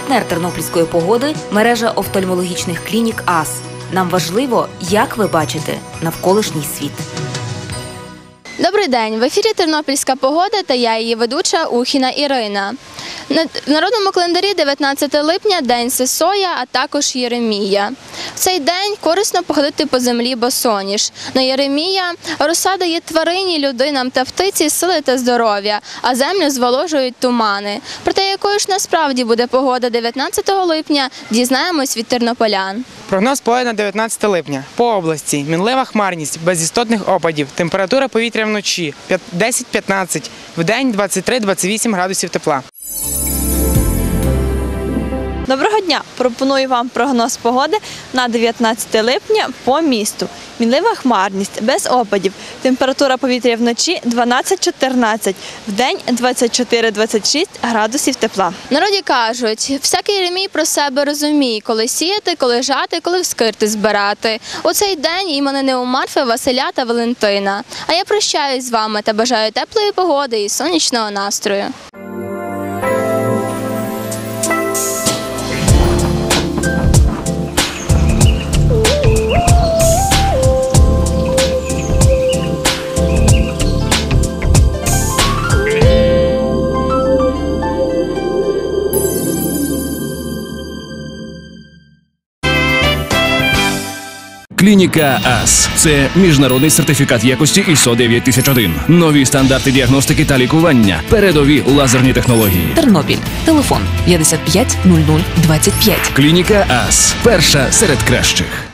Партнер тернопільської погоди – мережа офтальмологічних клінік АС. Нам важливо, як ви бачите навколишній світ. Добрий день! В ефірі «Тернопільська погода» та я, її ведуча Ухіна Ірина. В народному календарі 19 липня – День Сисоя, а також Єремія. В цей день корисно походити по землі босоніж. На Єремія роса дає тварині, людинам та птиці сили та здоров'я, а землю зволожують тумани. Про те, якою ж насправді буде погода 19 липня, дізнаємось від тернополян. Прогноз погоди на 19 липня. По області мінлива хмарність, без істотних опадів, температура повітря вночі 10-15, вдень 23-28 градусів тепла. Доброго дня! Пропоную вам прогноз погоди на 19 липня по місту. Мінлива хмарність, без опадів. Температура повітря вночі 12-14, вдень 24-26 градусів тепла. В народі кажуть, всякий Єремій про себе розуміє, коли сіяти, коли жати, коли вскирти збирати. У цей день іменини у Марфи, Василя та Валентина. А я прощаюсь з вами та бажаю теплої погоди і сонячного настрою. Клініка АС – це міжнародний сертифікат якості ISO 9001. Нові стандарти діагностики та лікування. Передові лазерні технології. Тернопіль. Телефон 55 00 25. Клініка АС – перша серед кращих.